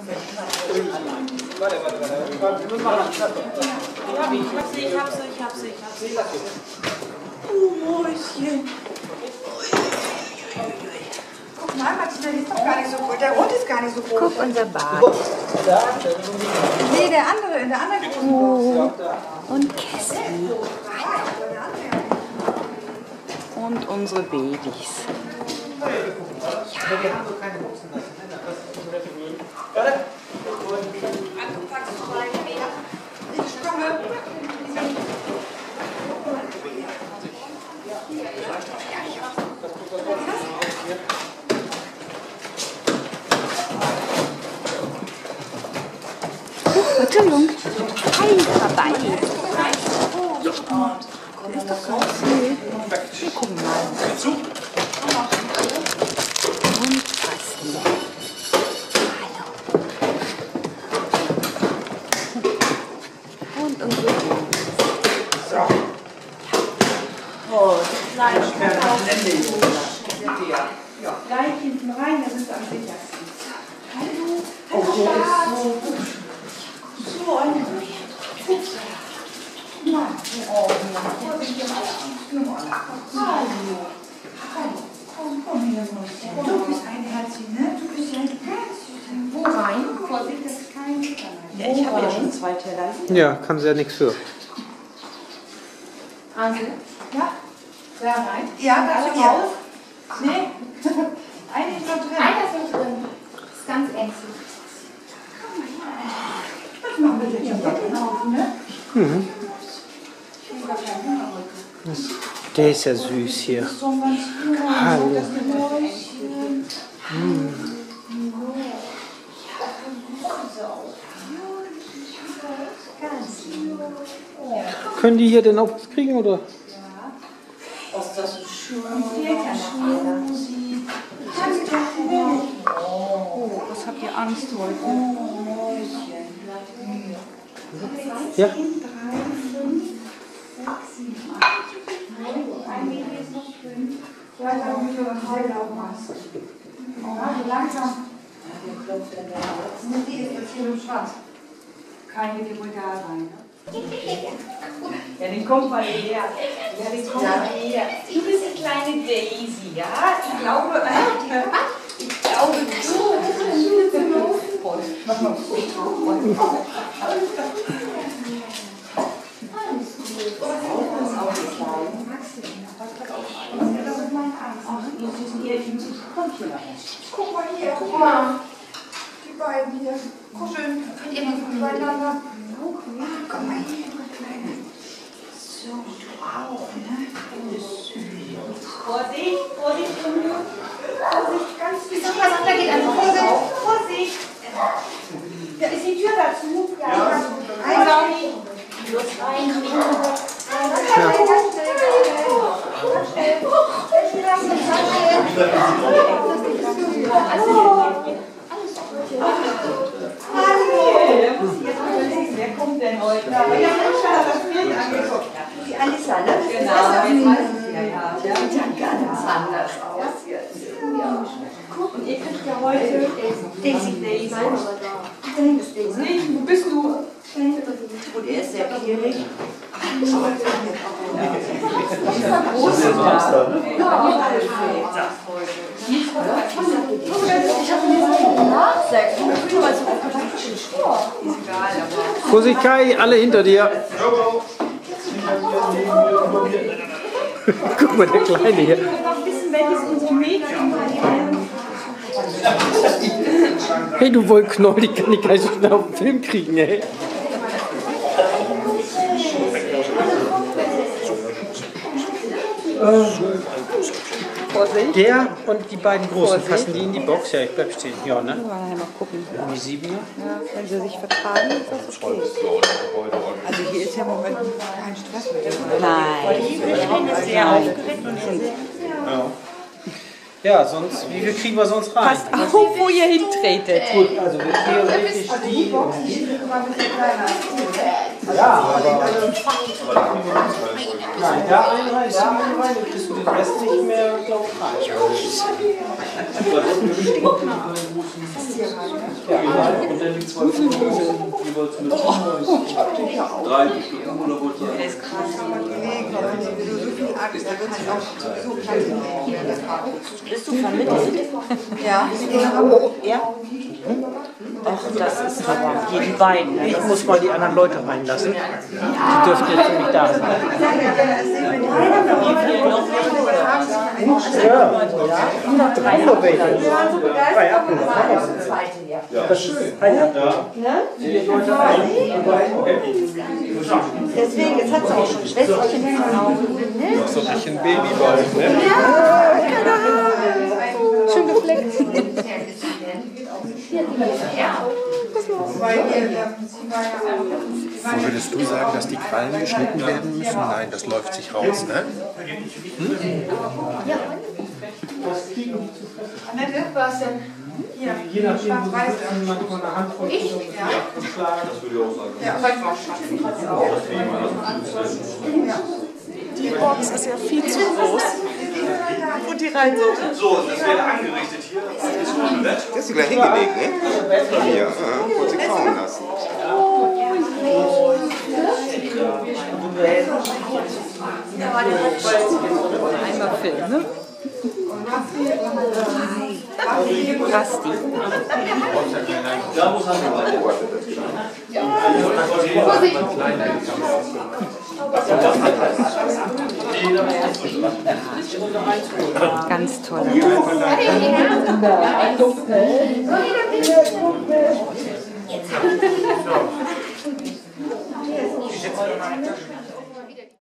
Warte. Ich hab sie. Mäuschen. Guck mal, Martina, die ist doch gar nicht so groß. Der Rot ist gar nicht so groß. Guck, unser Bad. Nee, der andere, in der anderen großen Box. Und Kästchen. Und unsere Babys. Entschuldigung. Hi, vorbei. Der ist doch ganz süß. Wir gucken mal. Und Basti. Hallo. Und unsere Babys. Oh, Fleisch. Gleich hinten rein, das ist am sichersten. Hallo. Hallo. So ein Fuchs. Ja. Oh, Hallo. Komm her, Mäuschen. Du bist ein Herzchen, ne? Du bist ja ein Herzchen. Wo rein? Vorsicht, das ist kein Gitter. Ja, ich habe ja schon 2 Teller. Ja, kann sie ja nichts für. Ansel? Ja? Da rein? Ja, Alle ja. raus? Nee. Eine ist noch drin. Einer ist noch drin. Das ist ganz ängstlich. Was machen wir denn jetzt? Ne? Mhm. Der ist ja süß hier. Hallo. Können die hier denn auch was kriegen, oder? Was das so schön. Oh, was habt ihr Angst heute? Ja. Langsam. Die ist jetzt hier im Schwanz. Keine, die wohl da sein. Ja, den kommt mal her. Ja, den kommt mal her. Du bist die kleine Daisy, ja? Ich glaube, mach mal guck mal hier, guck mal. Die beiden hier. Kuscheln. Könnt ihr mal Beieinander. Komm mal hier, du Kleine. So, du auch, ne? Vorsicht, Vorsicht, Junge. Vorsicht, ganz viel. Sag mal, da geht einfach Vorsicht. Vorsicht. Ja, ist die Tür dazu? Ja. Einlaufen. Los rein. Wer kommt denn heute? Ja, das Bild angeguckt. Die Alissa, ne? Genau, jetzt weiß ich ja. Der sieht ja ganz anders aus jetzt. Und ihr kriegt ja heute Daisy. Dahin ist Daisy. Wo bist du? Und er ist sehr quirlig. Vorsicht, Kai, alle hinter dir. Guck mal, der Kleine hier. Hey, du Wollknoll, die kann ich gar nicht so schnell auf den Film kriegen, ey. Der und die beiden großen, passen die in die Box? Ja, ich bleib stehen. Ja, ne? Mal gucken. Die 7er? Ja, wenn sie sich vertragen, ist das okay. Also hier ist ja im Moment kein Stress mit dem. Nein. ist sehr aufgeregt und sind Ja, sonst, wie viel kriegen wir sonst rein? Passt auf, wo ihr hintretet. Gut, also wir theoretisch die und die. Ja, aber. Nein, da rein, dann kriegst du den Rest nicht mehr, glaube ich, rein. Ja, Und dann die 2 Stunden jeweils mit 3 Stunden oder wohl Der ist krass. Bist du vermittelt? Ja. Ja. Ach, das ist aber jeden beiden. Ich muss mal die anderen Leute reinlassen. Die dürften jetzt nicht da sein. Ja, 3 Apfel. Ja, das ist schön. Deswegen, jetzt hat sie auch schon Schwesterchen. So ein bisschen Babyball, ne? Ja, keine Ahnung. Schön gefleckt. Wo würdest du sagen, dass die Krallen geschnitten werden müssen? Nein, das läuft sich raus, ne? Annette, was denn? Hier. Je nachdem, wo sie man von der Hand von abgeschlagen. Das würde ich auch sagen. Ja. Die Box ist ja viel zu groß. Und die rein so. So, das wird angerichtet hier. Das ist schon nett. Das hast du gleich hingelegt, ne? Bei mir, kurz sie kauen lassen. Einmal filmen, ne? Rasti. Da muss man Ganz toll.